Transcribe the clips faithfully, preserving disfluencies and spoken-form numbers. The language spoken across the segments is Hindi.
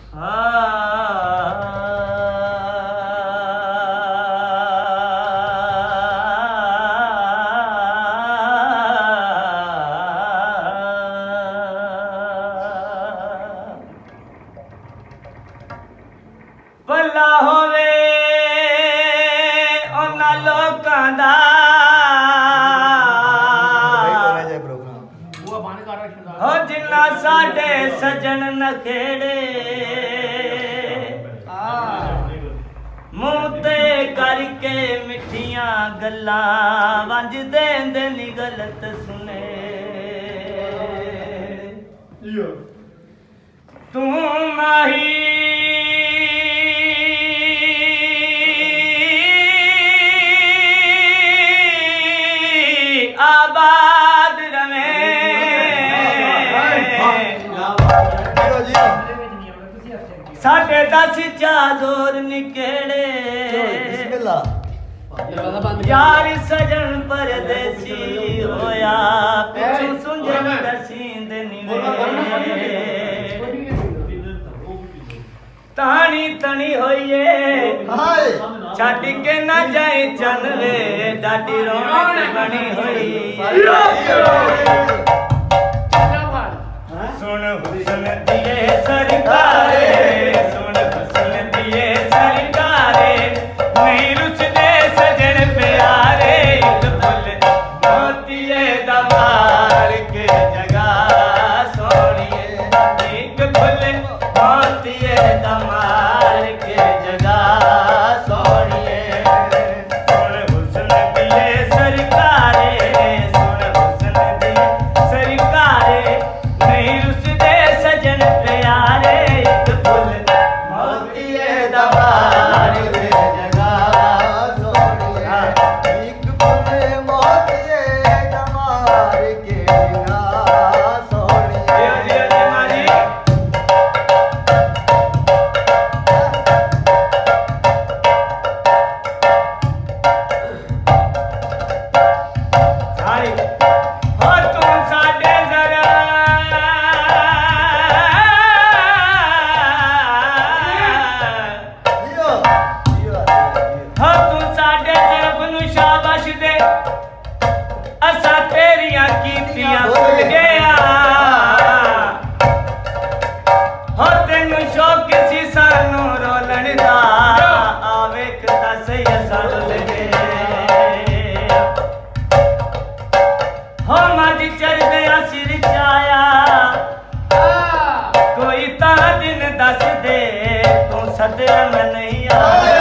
भला होवे उन्हां लोकां दा हो जिन्ना साडे सजन नखेड़े मुंह ते करके मिठियां गल्लां वंज देंदे नी गलत सुने तू माही आबाद रवे साढ़े दस चादोर निकेड़े यार सजन परदेसी होया पिछू सुंजन दसींद निवे तानी तनी होइए छड़ के ना जाए चनवे डाटी रौनक बनी हुई सुन हुस्न दिए सरकारे सुन हुस्न दिए सरकारे नहीं रुचदे सजन प्यारे एक फुल मोतिये दमार के जगह सोनिए एक फुल मोतिये दमार के जगह सोनिए सुन हुस्न दिए सरकारे सुन हुस्न दिए सरकारे नहीं रुचदे सजन प्यारे एक फुल मोतिये दमार के जगह सोनिए एक फुल मोतिये दमार के जगह सोनिए असा तेरियां कीतियां भुल गया हो तेनू शौक सी सानू रोलण दा आवे कदा सही असा रुल गए हो मज चढ़दे सिर चाया कोई ता दिन दस दे तू सदया मैं नहीं आया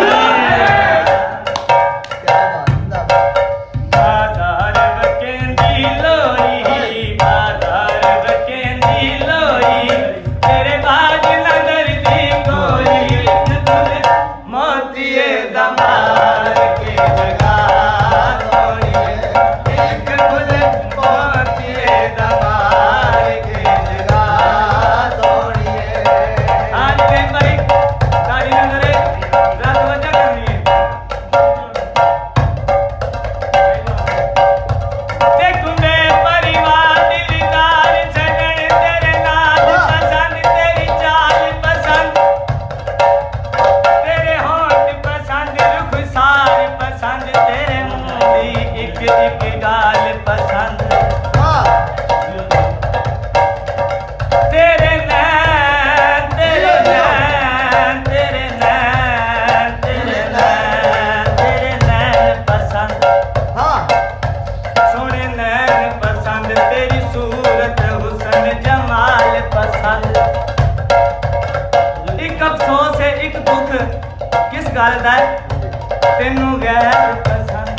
तेनू गैर पसंद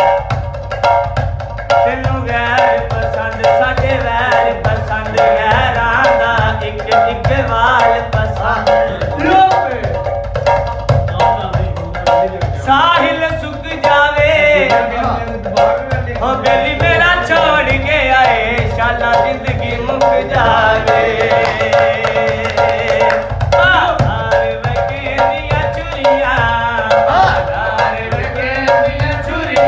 तेनू गैर पसंद साडे वैर पसंद गैरां दा इक इक वाल पसंद साहिल सुख जावे हो बेली मेरा छोड़ के आए शाला जिंदगी मुक जावे चुरिया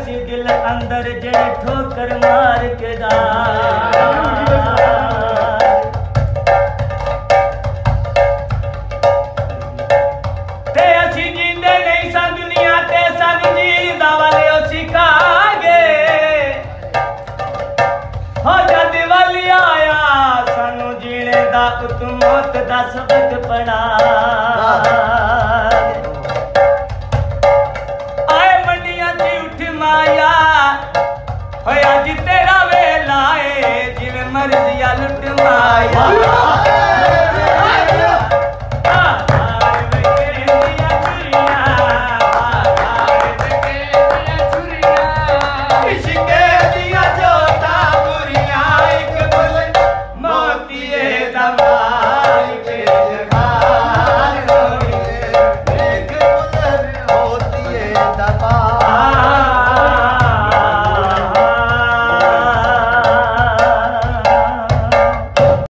असी दिल अंदर जेड़े ठोकर मार के जा ते असी जींदे नहीं सा दुनिया ते सानू जींदा वाले ओ सिखागे हो जद वाली आया सानू जीने दा उत मौत दा सबक पढ़ा होया जी तेरा वेला है जिवें मर्जी लुट माया